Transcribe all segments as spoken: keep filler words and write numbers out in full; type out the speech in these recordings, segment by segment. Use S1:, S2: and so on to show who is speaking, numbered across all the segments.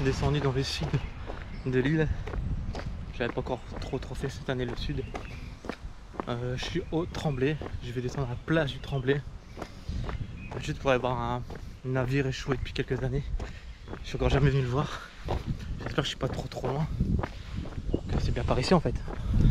S1: suis descendu dans le sud de l'île. J'avais pas encore trop trop fait cette année le sud. Euh, je suis au Tremblay, je vais descendre à la plage du Tremblay. Juste pour aller voir un navire échoué depuis quelques années. Je suis encore jamais venu le voir. J'espère que je suis pas trop trop loin. C'est bien par ici en fait.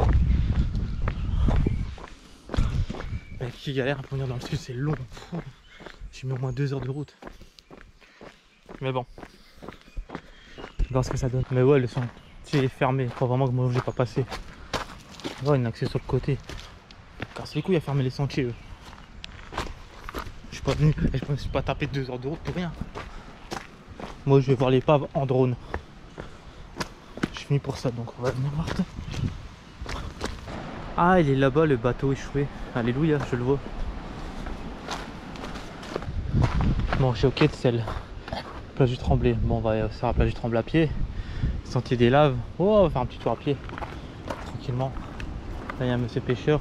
S1: Mais qui galère pour venir dans le sud, c'est long. J'ai mis au moins deux heures de route. Mais bon. On va voir ce que ça donne. Mais ouais, le sentier est fermé. Faut vraiment que moi je vais pas passer. On va une accès sur le côté. Car c'est les couilles à fermer les sentiers eux. Je suis pas venu, je me suis pas tapé deux heures de route pour rien. Moi je vais voir l'épave en drone. Je suis venu pour ça, donc on va venir voir ça. Ah, il est là-bas le bateau échoué. Alléluia, je le vois. Bon, je suis au quai de Selle, plage du Tremblay. Bon, on va faire la plage du Tremblay à pied. Sentier des Laves. Oh, on va faire un petit tour à pied. Tranquillement. Là, il y a un monsieur pêcheur.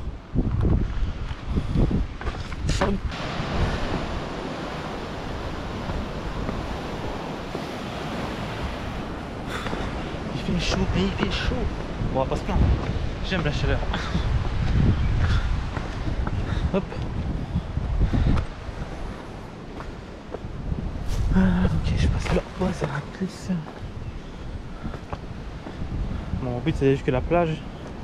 S1: Il fait chaud, mais il fait chaud. Bon, on va pas se plaindre. J'aime la chaleur. Hop. Ah, ok, je passe là. Ouais, ça va plus. Bon, mon but c'est d'aller jusqu'à la plage.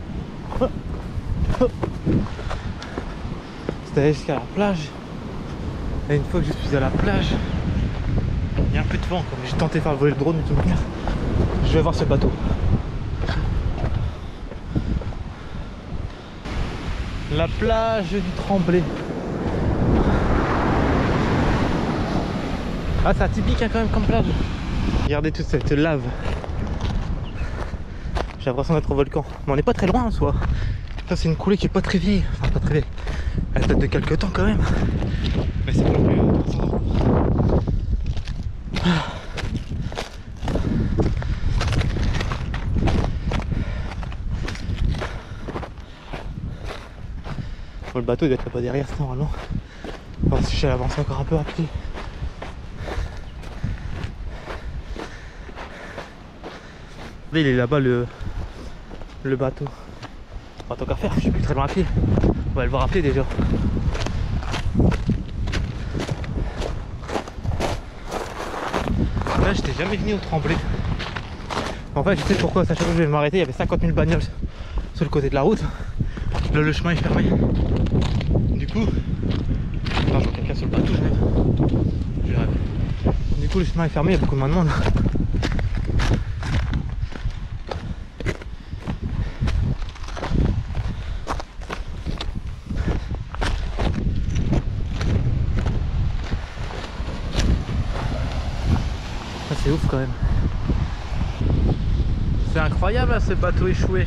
S1: C'est d'aller jusqu'à la plage. Et une fois que je suis à la plage, il y a un peu de vent. J'ai tenté de faire voler le drone, mais tout de manière, je vais voir ce bateau. La plage du Tremblay. Ah, c'est atypique hein, quand même comme plage. Regardez toute cette lave. J'ai l'impression d'être au volcan. Mais on n'est pas très loin en soi. Ça c'est une coulée qui est pas très vieille. Enfin pas très vieille. Elle date de quelques temps quand même. Mais c'est pas plus. Bon, le bateau il doit être pas derrière ça normalement. Bon, si je vais avancer encore un peu à pied. Il est là-bas le, le bateau. Pas tant qu'à faire, je suis plus très loin à pied. On va le voir à pied déjà. Là j'étais jamais venu au Tremblay. En fait je sais pourquoi, à chaque fois que je vais m'arrêter, il y avait cinquante mille bagnoles sur le côté de la route. Là le chemin est fermé. Du coup. Attends, je vois quelqu'un sur le bateau, je rêve. Je rêve. Du coup le chemin est fermé, il y a beaucoup moins de monde. C'est ouf quand même. C'est incroyable hein, ce bateau échoué.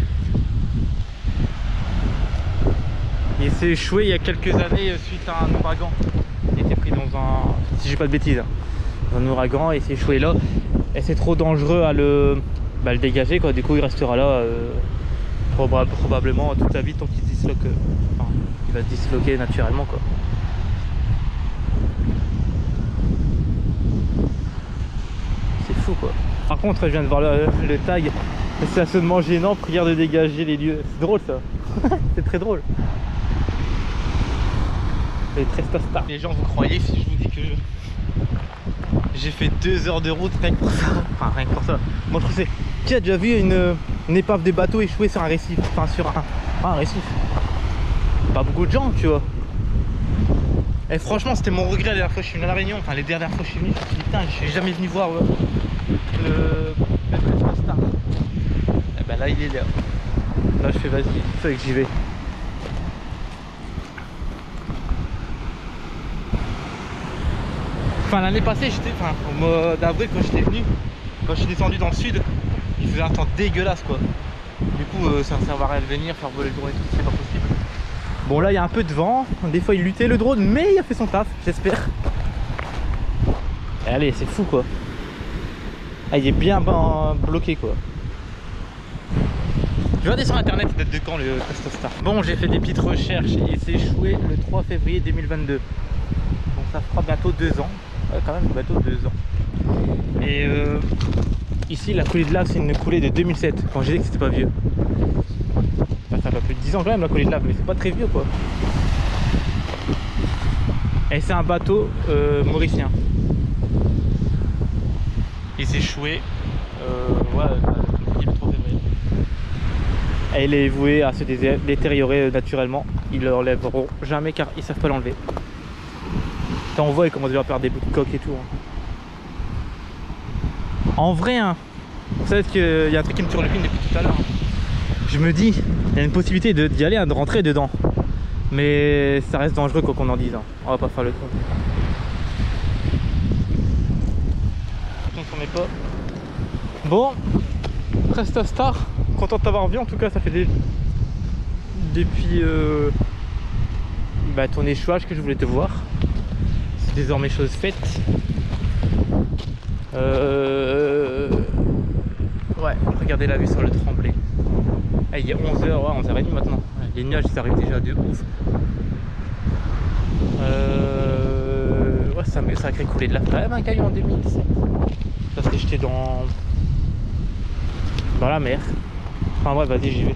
S1: Il s'est échoué il y a quelques années suite à un ouragan. Il était pris dans un, si j'ai pas de bêtises, dans un ouragan et il s'est échoué là. Et c'est trop dangereux à le, bah, le dégager quoi. Du coup il restera là euh, proba probablement toute sa vie tant qu'il se disloque. Euh, enfin, il va se disloquer naturellement quoi. Fou quoi. Par contre je viens de voir le, le tag, c'est absolument gênant, prière de dégager les lieux. C'est drôle ça. C'est très drôle. C'est très star. Les gens vous croyez si je vous dis que j'ai fait deux heures de route rien que pour ça. Enfin rien que pour ça. Moi je trouve c'est. Qui a déjà vu une, une épave de bateau échouée sur un récif? Enfin sur un, ah, un récif. Pas beaucoup de gens tu vois. Et franchement c'était mon regret la dernière fois que je suis venu à la Réunion, enfin les dernières fois que je suis venu, je me suis dit putain je suis jamais venu voir ouais, le, le Prespa Star. Et ben là il est là. Là je fais vas-y, il faut que j'y vais. Enfin l'année passée j'étais, enfin au mois d'avril quand j'étais venu, quand je suis descendu dans le sud, il faisait un temps dégueulasse quoi. Du coup euh, ça ne sert à rien de venir faire voler le drone et tout, c'est pas possible. Bon là il y a un peu de vent, des fois il luttait le drone mais il a fait son taf, j'espère. Allez c'est fou quoi. Ah il est bien ben, bloqué quoi. Je vais regarder sur internet, il date de quand le Prespa Star. Bon j'ai fait des petites recherches et il s'est échoué le trois février deux mille vingt-deux. Donc ça fera bientôt deux ans. Ouais quand même bientôt deux ans. Et euh, Ici, la coulée de lave, c'est une coulée de deux mille sept, quand j'ai dit que c'était pas vieux. Ça fait un peu plus de dix ans quand même la coulée de lave, mais c'est pas très vieux quoi. Et c'est un bateau euh, mauricien. Il s'est échoué euh, ouais, le trois février. Et il est voué à se détériorer naturellement. Ils l'enlèveront jamais car ils savent pas l'enlever. Quand on voit, ils commencent déjà à perdre des bouts de coque et tout. Hein. En vrai, hein, vous savez qu'il y a un truc qui me turlupine depuis tout à l'heure. Hein. Je me dis, il y a une possibilité d'y aller, hein, de rentrer dedans. Mais ça reste dangereux quoi qu'on en dise. Hein. On va pas faire le tour. On s'en est pas. Bon, Presta Star, content de t'avoir vu. En tout cas, ça fait des... depuis euh... bah, ton échouage que je voulais te voir. C'est désormais chose faite. Euh... Ouais, regardez la vue sur le Tremblay. Ah, il est onze heures, ouais, onze heures trente maintenant. Les nuages ils arrivent déjà de ouf. Euh... Ouais, ça me sacré coulé de la quand même un caillou en deux mille dix-sept. Ça s'est jeté dans... dans la mer. Enfin ouais, vas-y, j'y vais.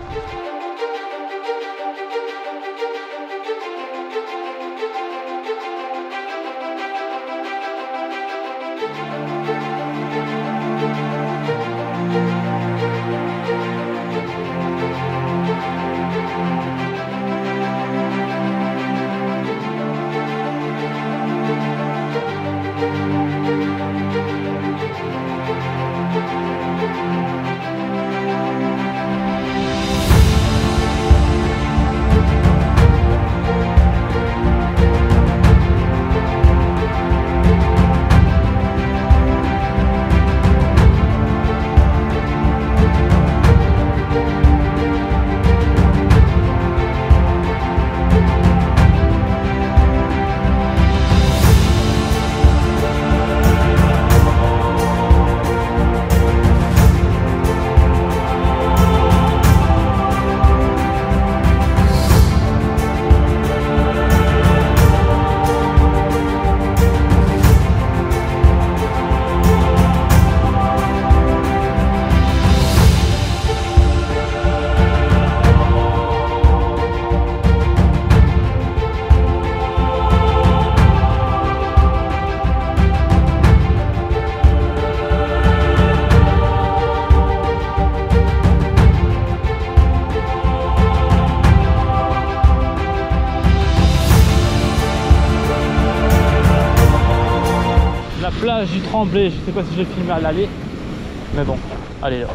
S1: Plage du Tremblay, je sais pas si je vais filmer à l'aller, mais bon, allez là.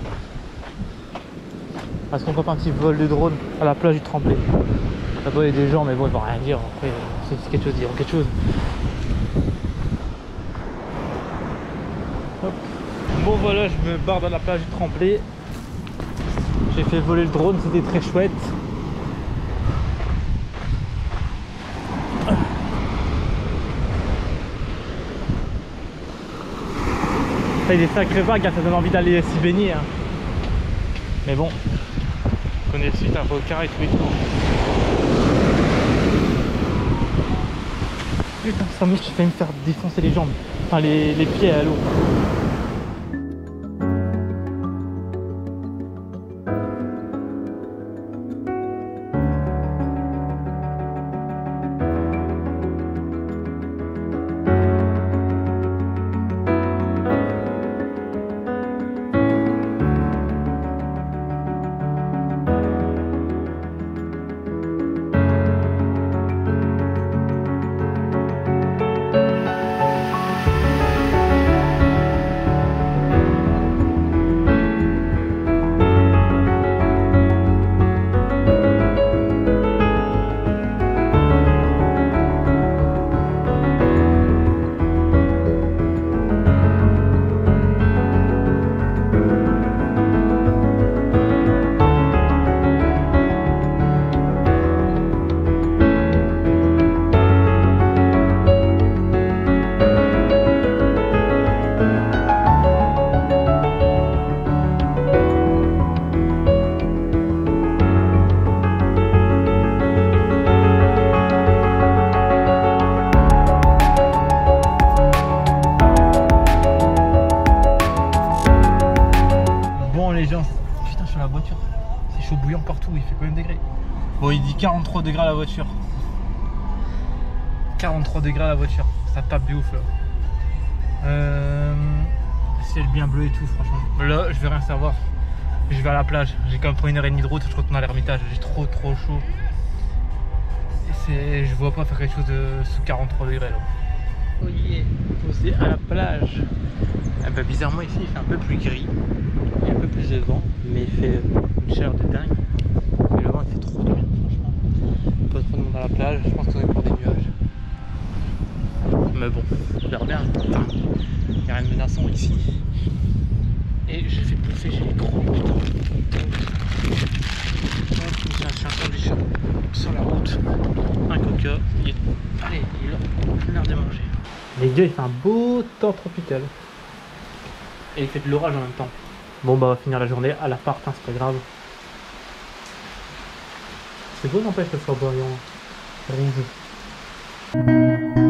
S1: Est-ce qu'on peut pas un petit vol de drone à la plage du Tremblay? Là-bas il y a des gens, mais bon, ils vont rien dire. Après, c'est quelque chose, ils diront quelque chose. Hop. Bon voilà, je me barre dans la plage du Tremblay. J'ai fait voler le drone, c'était très chouette. Il y a des sacrées vagues, hein, ça donne envie d'aller s'y baigner. Hein. Mais bon, on connaît le site, un requin et tout et tout. Putain, ça me j'ai failli me faire défoncer les jambes, enfin les, les pieds à l'eau. sur la voiture. C'est chaud bouillant partout, il fait combien de degrés? Bon, il dit quarante-trois degrés à la voiture. quarante-trois degrés à la voiture, ça tape de ouf là. Euh... Ciel bien bleu et tout, franchement. Là, je vais rien savoir. Je vais à la plage. J'ai quand même pris une heure et demie de route. Je retourne à l'Ermitage. J'ai trop trop chaud. Et je vois pas faire quelque chose de sous quarante-trois degrés là. Oh yeah, posé à la plage. Ah bah, bizarrement ici il fait un peu plus gris. Il y a un peu plus de vent, mais il fait une chaleur de dingue. Et le vent il fait trop de bien, franchement. Pas trop de monde à la plage. Je pense qu'on est pour des nuages. Mais bon, on verra bien. Enfin, il n'y a rien de menaçant ici. Et je vais pousser, j'ai les gros putain. J'ai un chien sandwich sur la route. Un coca. Il est... Allez, il est là. Il a l'air de manger. Les gars, il fait un beau temps tropical. Et il fait de l'orage en même temps. Bon bah on va finir la journée à l'appart, hein, c'est pas grave. C'est beau n'empêche que ce soit brillant rouge.